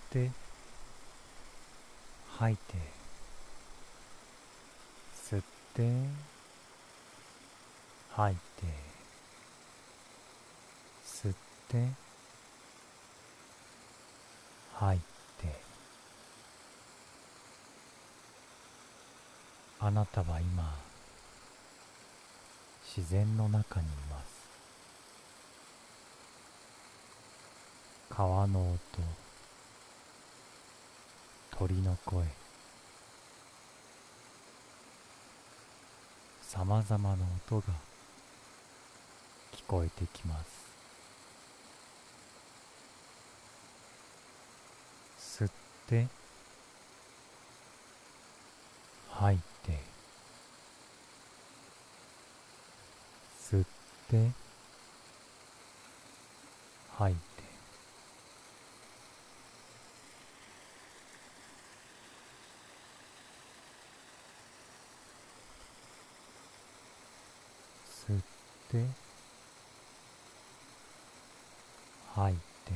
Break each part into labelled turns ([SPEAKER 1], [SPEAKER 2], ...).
[SPEAKER 1] って吐いて、吸って吐いて、吸って吐いて。あなたは今自然の中にいます。川の音、鳥の声、さまざまな音が聞こえてきます。吸って吐いて、吸って吐いて。吸って吐いて、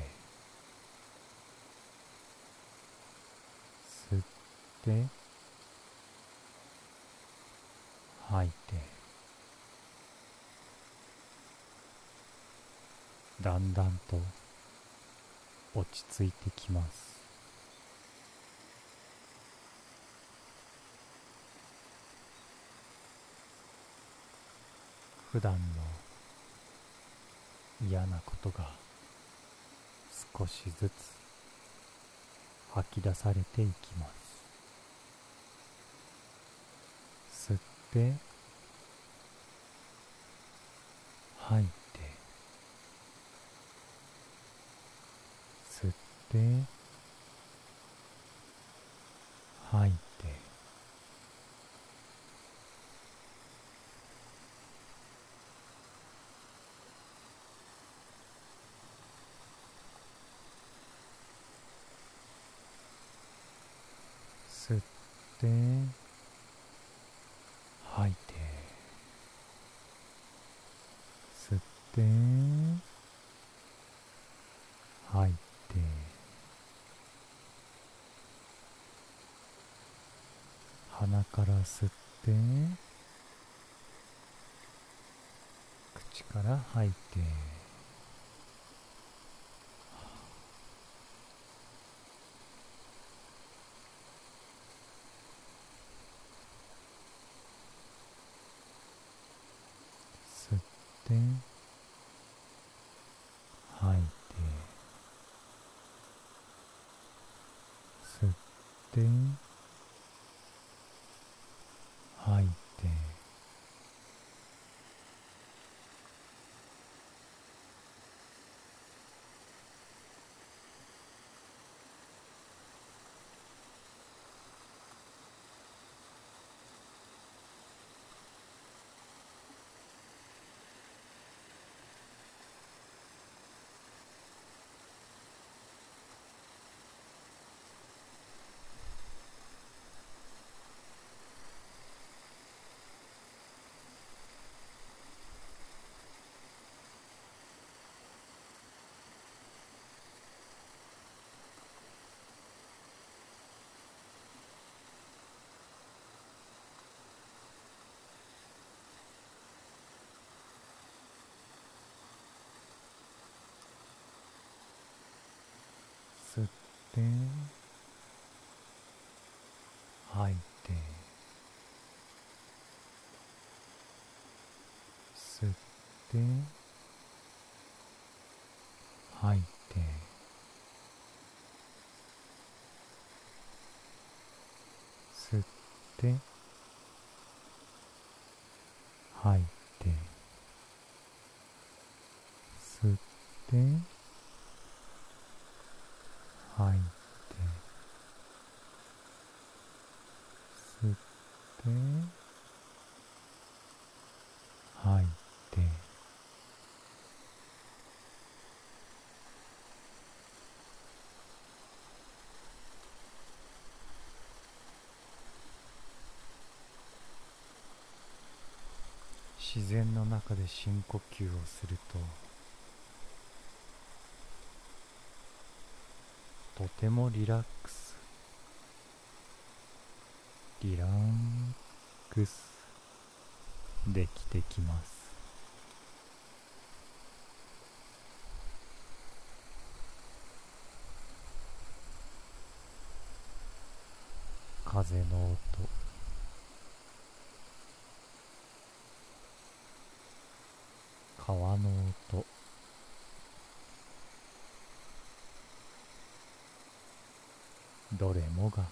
[SPEAKER 1] 吸って吐いて。だんだんと落ち着いてきます。普段の嫌なことが少しずつ吐き出されていきます。吸って吐いて、吸って吐いて。吸って吐いて、吸って吐いて。鼻から吸って口から吐いて。吸って吐いて、吸って吐いて。吸って吐いて、吸って吐いて、吸って吐いて、吸って吐いて、吸って吐いて。自然の中で深呼吸をすると、 とてもリラックス、リラックスできてきます。風の音、川の音、どれもが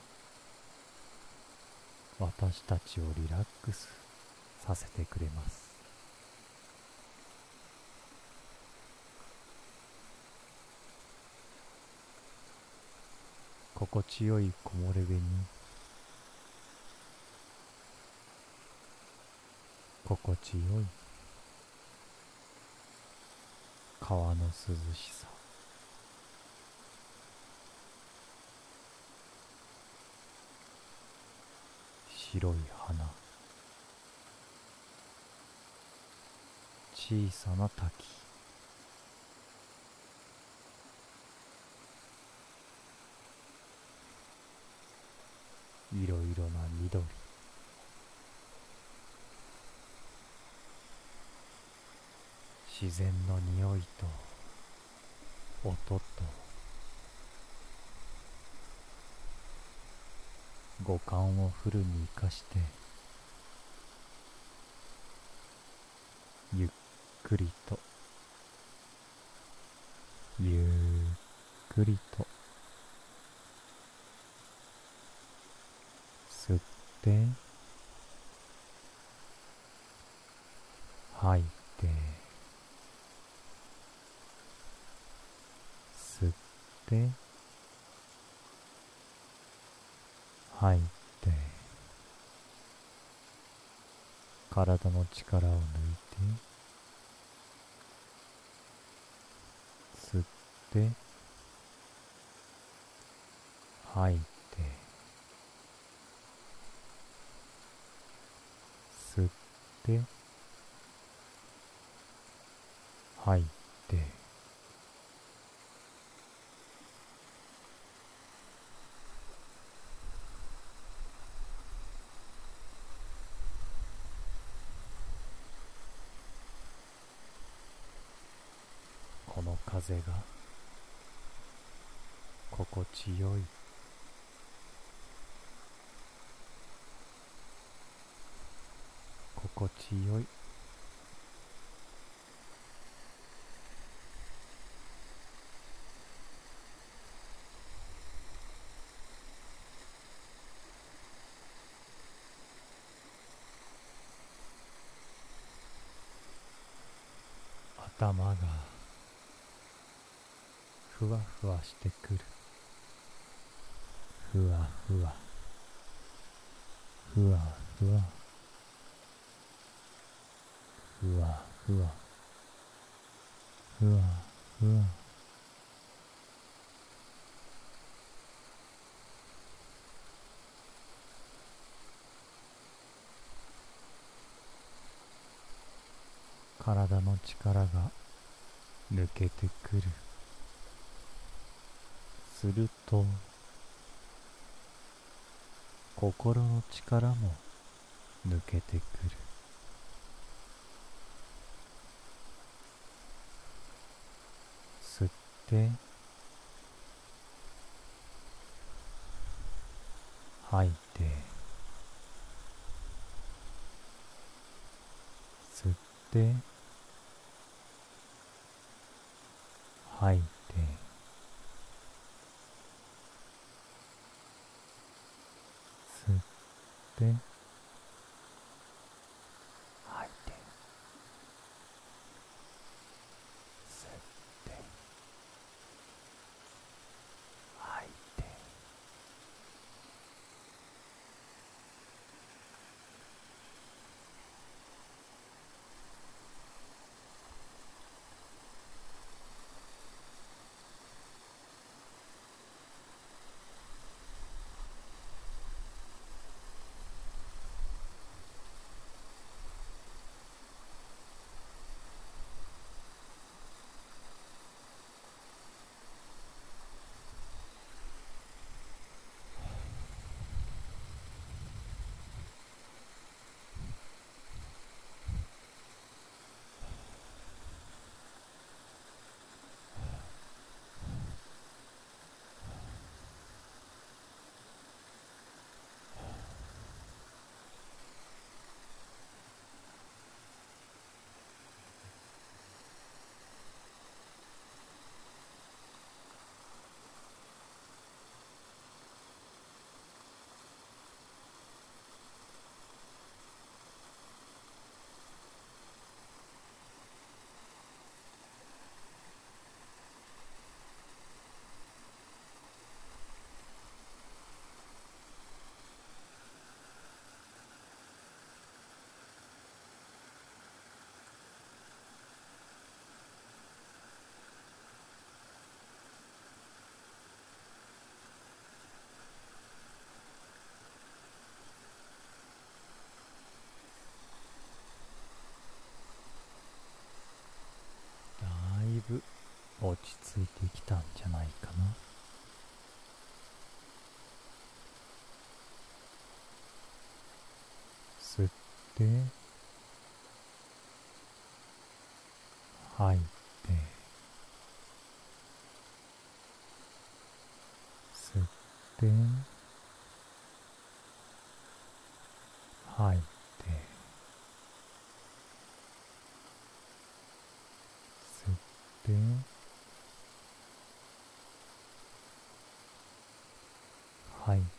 [SPEAKER 1] 私たちをリラックスさせてくれます。心地よい木漏れ日に心地よい川の涼しさ、白い花、小さな滝、いろいろな緑、自然の匂いと音と五感をフルに生かしてゆっくりとゆっくりと吸って吐いて吸って吐いて、体の力を抜いて吸って吐いて吸って吐いて、この風が心地よい、心地よい、頭がふわふわしてくる、ふわふわふわふわふわふわふわふわ、体の力が抜けてくる。すると心の力も抜けてくる。吸って吐いて吸って吐いて吸って吐いて吸って吐いて、 落ち着いてきたんじゃないかな。吸って吐いて、吸って吐いて、吸って吐いて、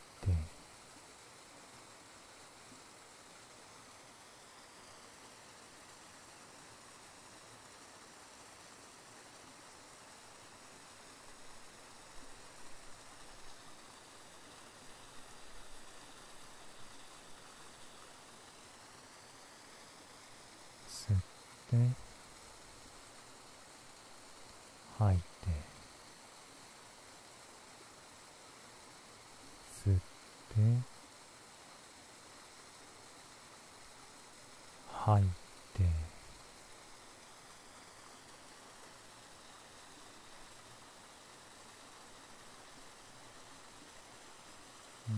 [SPEAKER 1] 吸って吐いて、吸って吐いて、うん、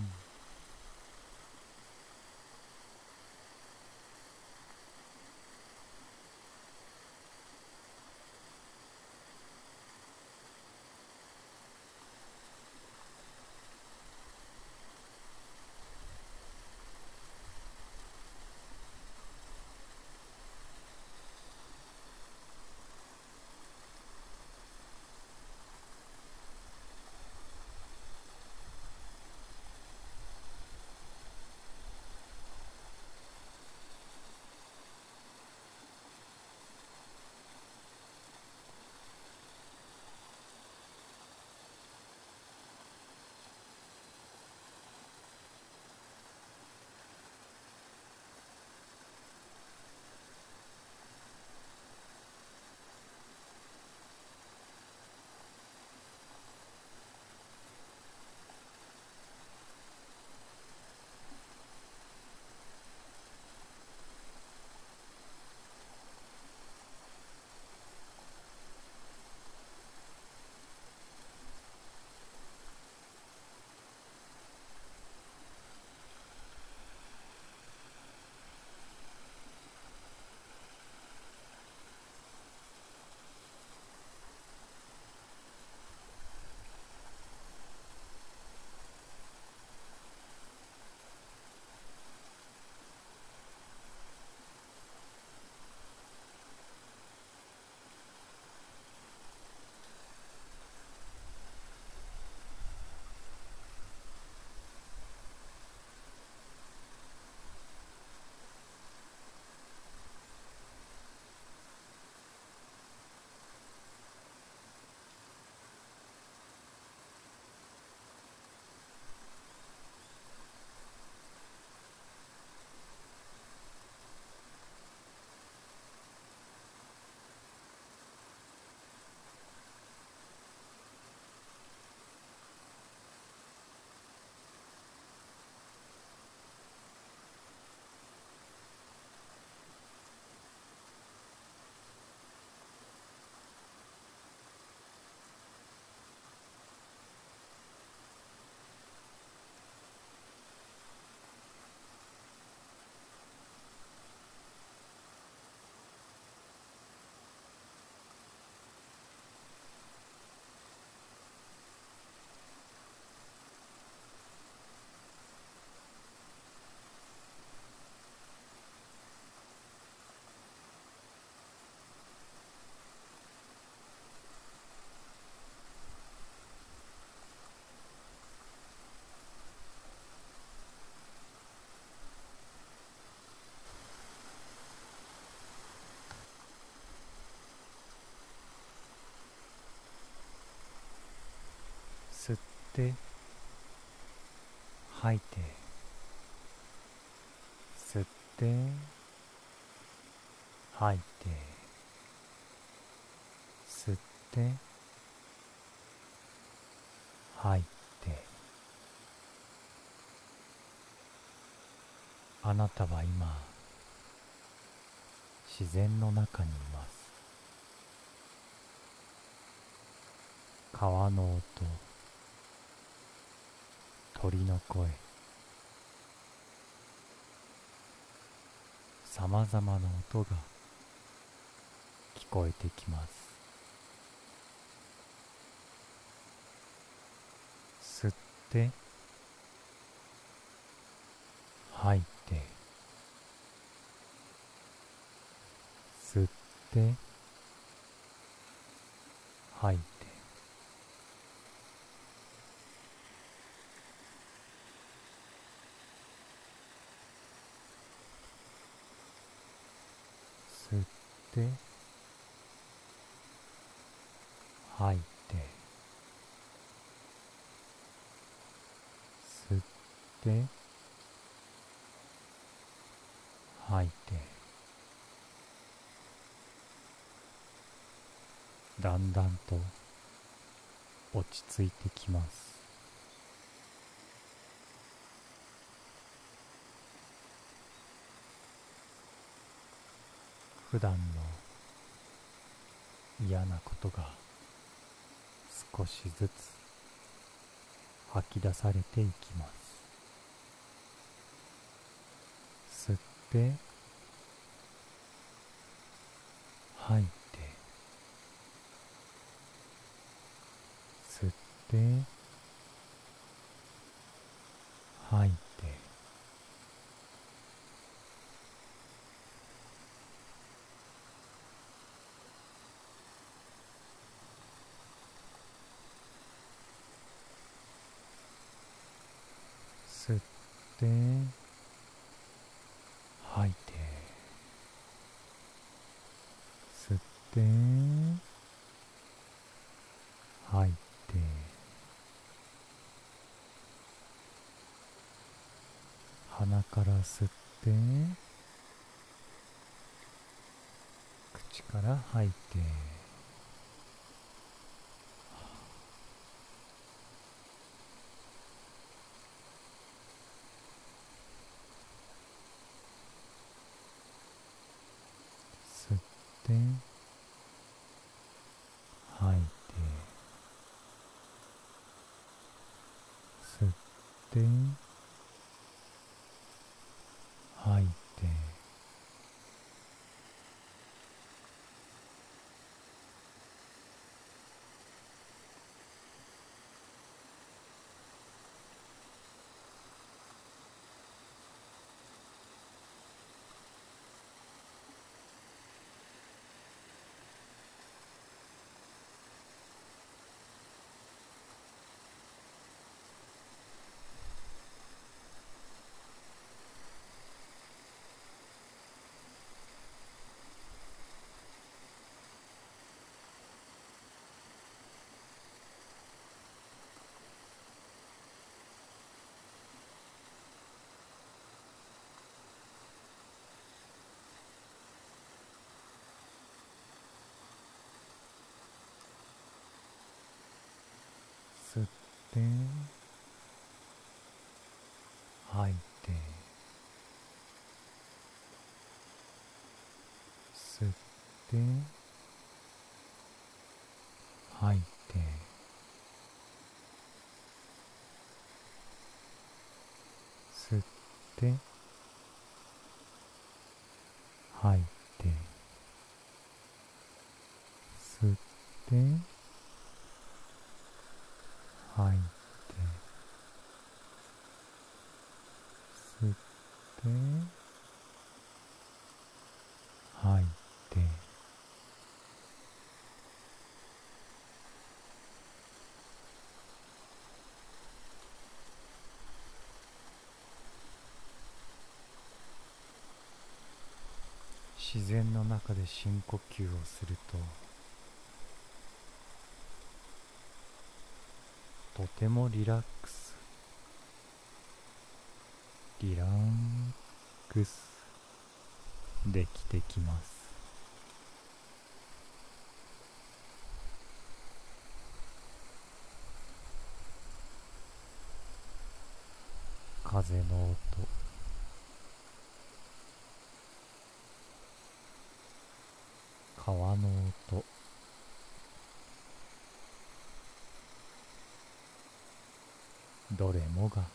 [SPEAKER 1] 吸って吐いて、吸って吐いて、吸って吐いて。あなたは今自然の中にいます。 川の音、鳥の声、さまざまな音が聞こえてきます。吸って吐いて、吸って吐いて、吸って吐いて、吸って吐いて、だんだんと落ち着いてきます。普段の嫌なことが少しずつ吐き出されていきます。吸って吐いて、吸って吐いて、吸って吐いて、吸って吐いて、鼻から吸って口から吐いて、吸って吐いて、吸って吐いて、吸って吐いて、吸って吐いて、吸って吐いて、吸って吐いて、吸って吐いて、自然の中で深呼吸をすると、とてもリラックスできてきます。風の音、川の音、 どれもが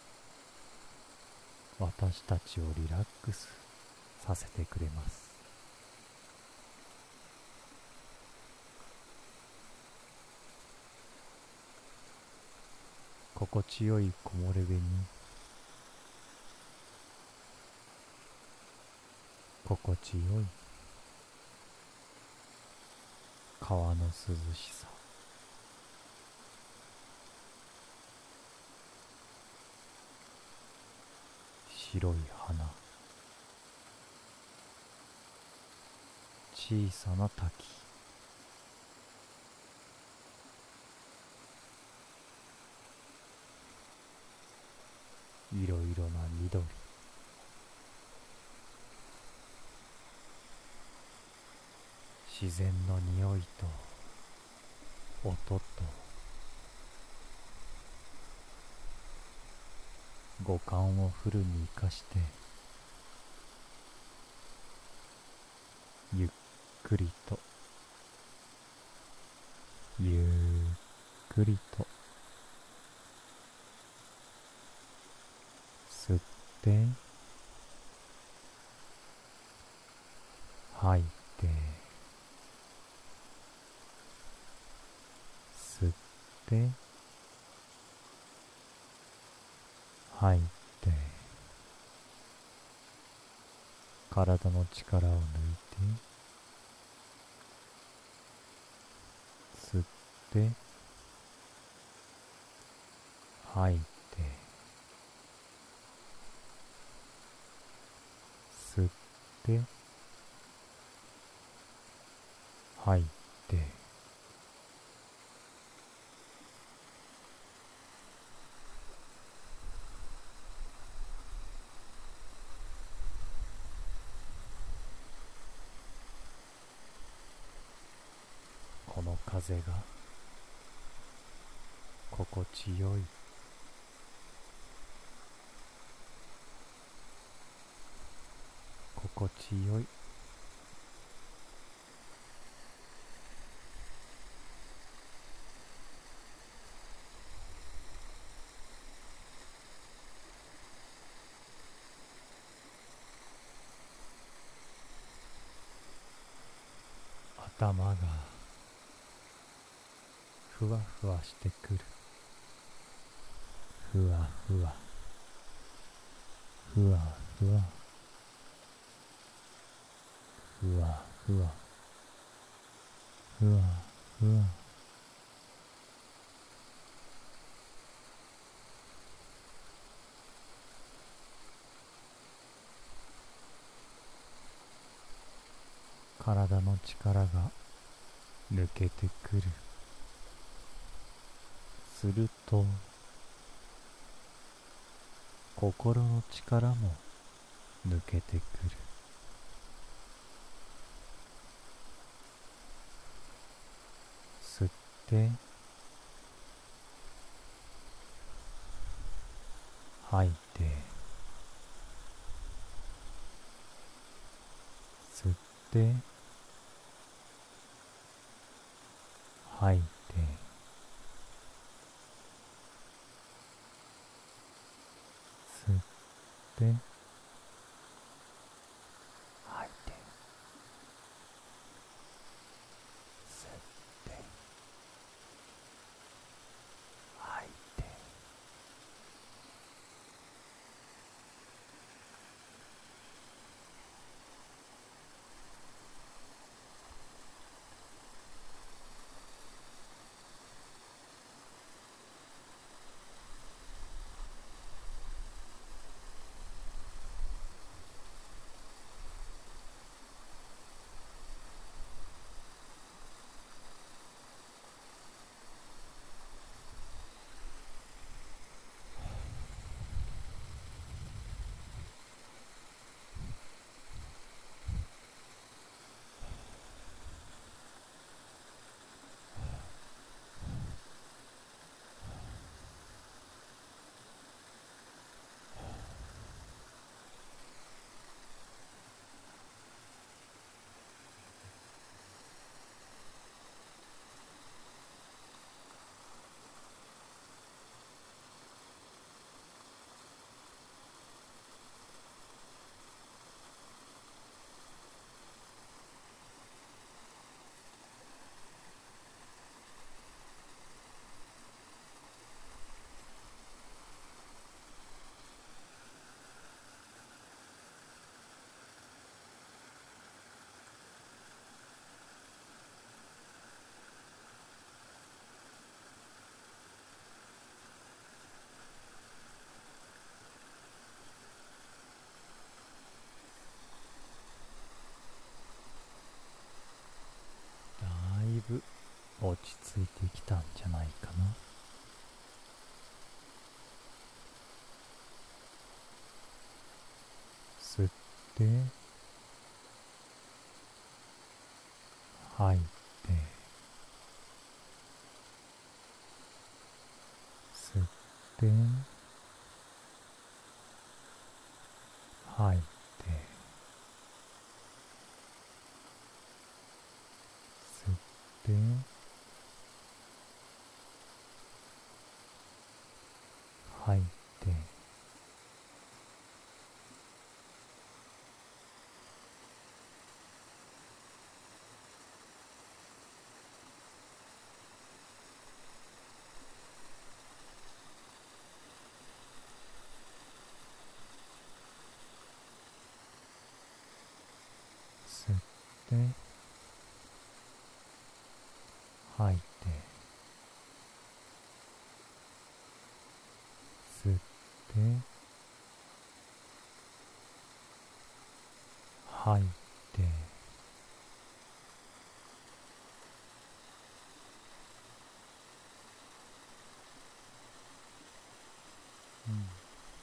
[SPEAKER 1] 私たちをリラックスさせてくれます。心地よい木漏れ日に心地よい川の涼しさ、白い花、小さな滝、いろいろな緑、自然の匂いと音と五感をフルに生かしてゆっくりとゆっくりと吸って吐いて吸って吐いて、体の力を抜いて吸って吐いて吸って吐いて、この風が心地よい心地よい頭がふわふわしてくる、ふわふわふわふわふわふわふわふわ、体の力が抜けてくる。すると心の力も抜けてくる。吸って吐いて吸って吐いて吸って吐いて吸って吐いて、 落ち着いてきたんじゃないかな。吸って吐いて、吸って吐いて、吸って吐いて、吸って吐いて、吸って吐いて、うん、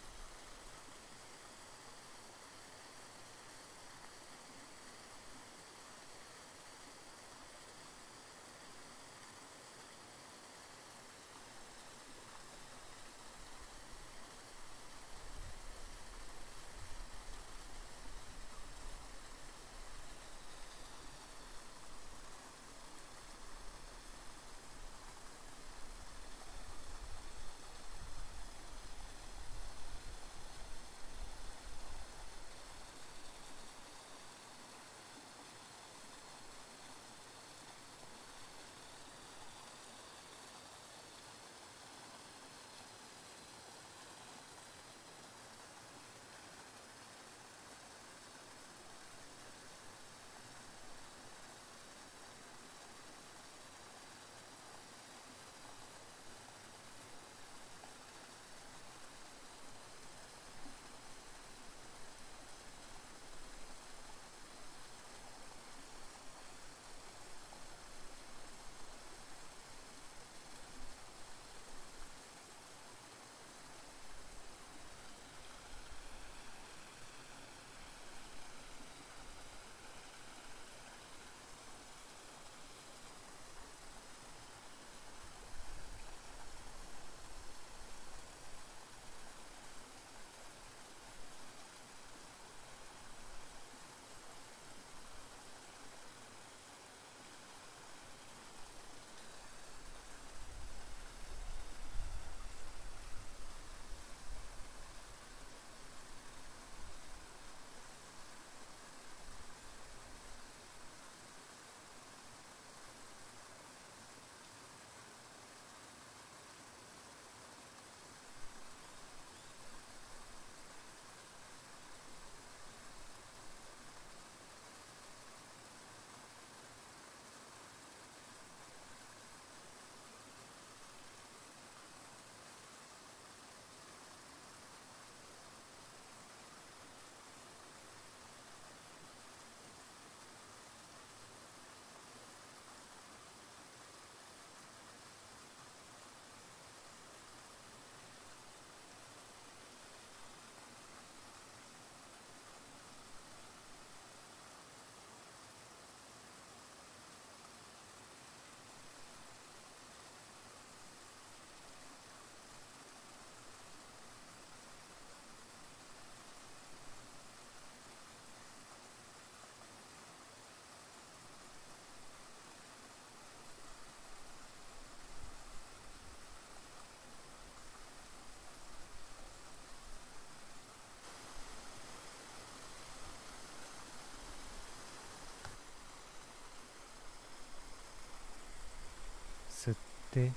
[SPEAKER 1] 吸って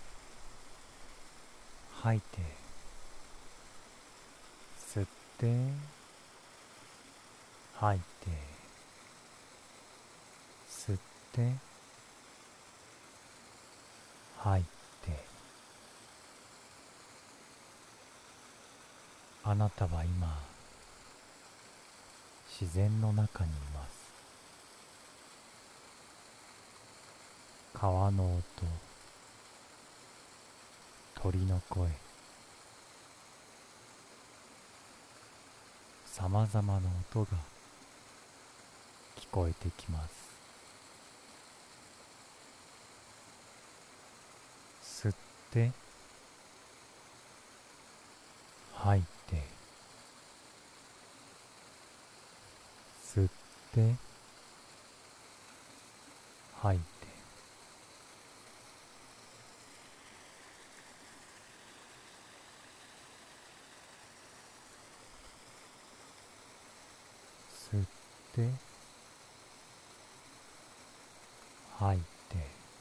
[SPEAKER 1] 吐いて、吸って吐いて、吸って吐いて、あなたは今自然の中にいます。 川の音、鳥の声、さまざまな音が聞こえてきます。吸って吐いて、吸って吐いて、吸って吐いて、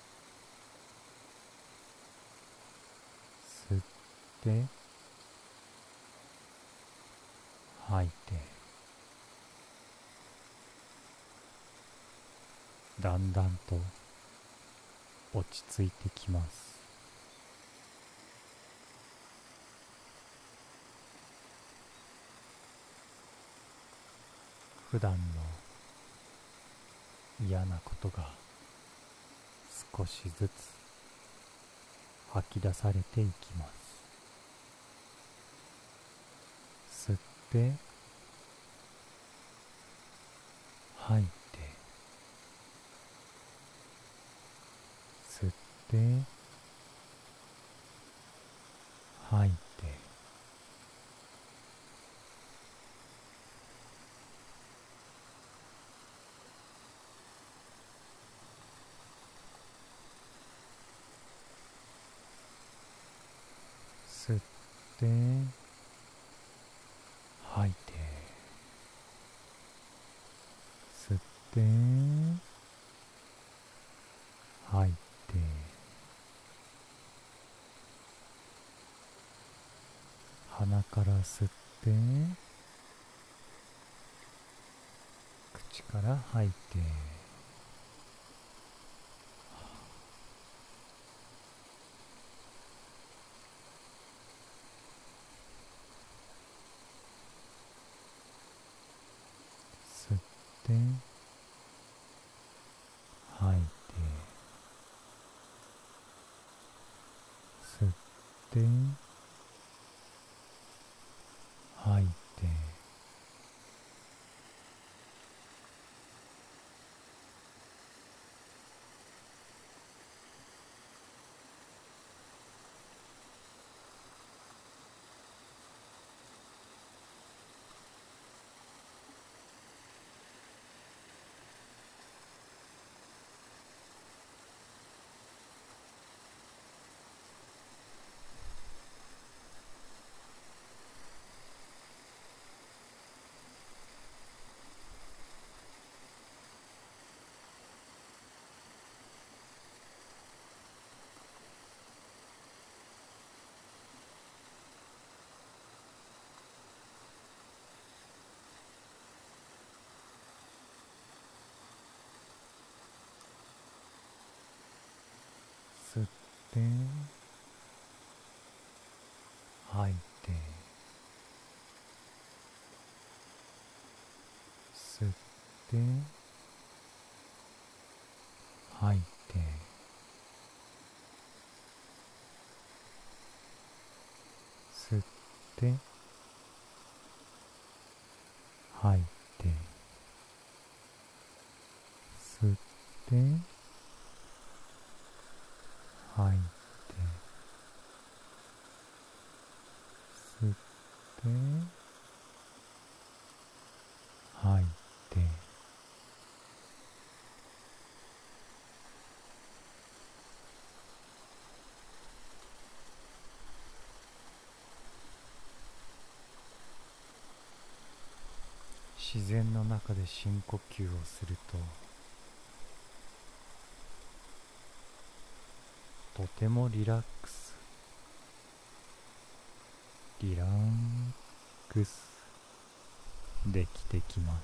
[SPEAKER 1] 吸って吐いて、だんだんと落ち着いてきます。普段の嫌なことが少しずつ吐き出されていきます。吸って吐いて、吸って吐いて、吸って吐いて、吸って吐いて、鼻から吸って口から吐いて、吸って吐いて、吸って吐いて、吸って吐いて、吸って吐いて、吸って吐いて、吸って吐いて、吸って吐いて、自然の中で深呼吸をすると、とてもリラックスできてきます。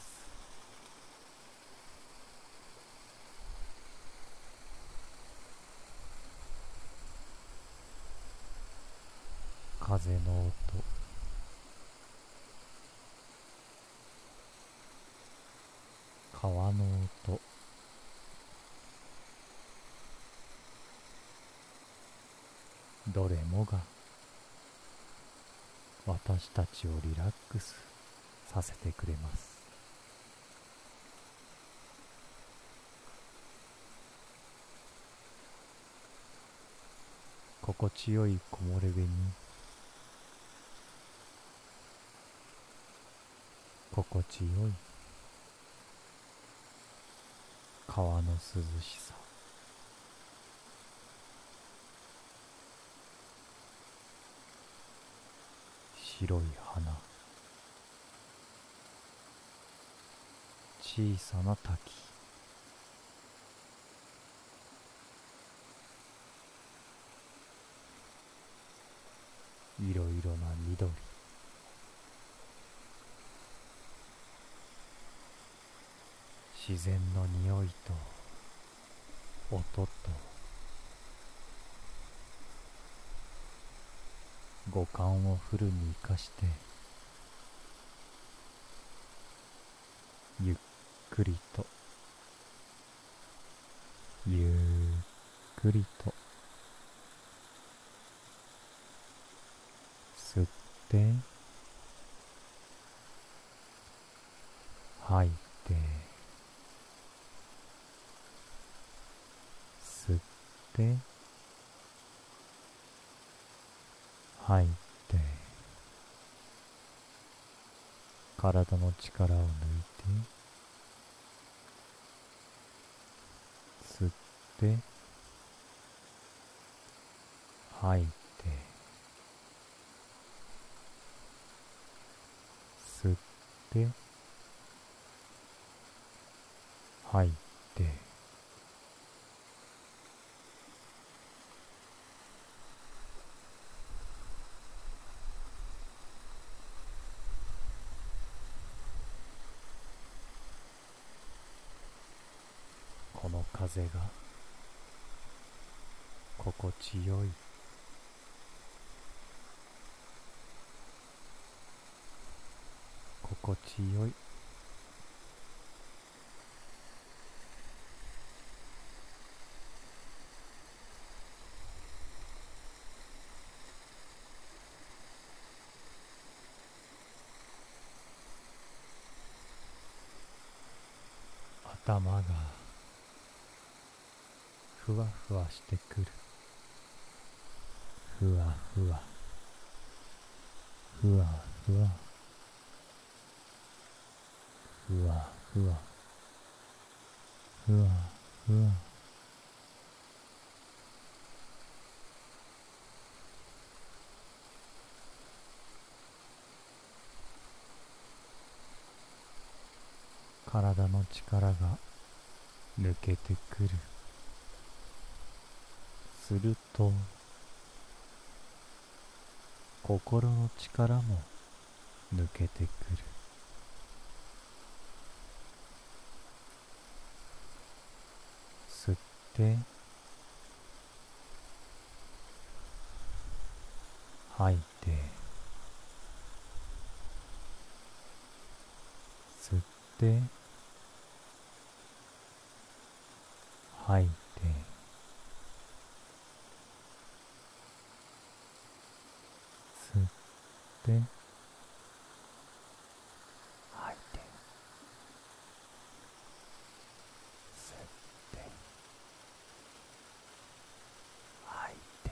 [SPEAKER 1] 風の音、川の音、 どれもが私たちをリラックスさせてくれます。心地よい木漏れ日に心地よい川の涼しさ、白い花、小さな滝、いろいろな緑、自然の匂いと音と五感をフルに生かしてゆっくりとゆっくりと吸って吐いて吸って吐いて、体の力を抜いて吸って吐いて吸って吐いて、この風が心地よい心地よい頭がふわふわしてくる、ふわふわふわふわふわふわふわふわ、体の力が抜けてくる。すると心の力も抜けてくる。吸って吐いて吸って吐いて吸って吐いて吸って吐いて、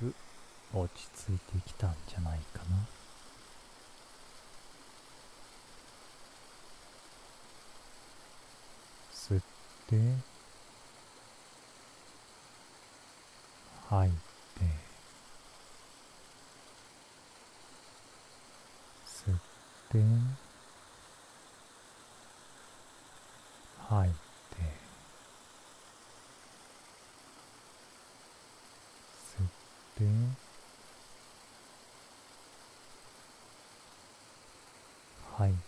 [SPEAKER 1] く落ち着いてきたんじゃないかな。吸って吐いて、吸って吐いて、吸って吐いて、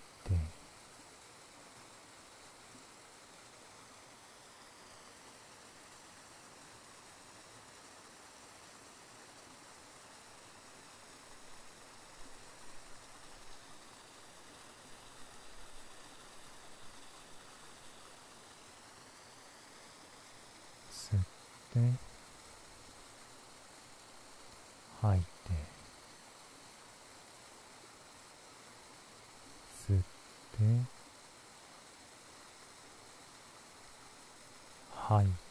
[SPEAKER 1] 吸って吐いて、吸って吐いて、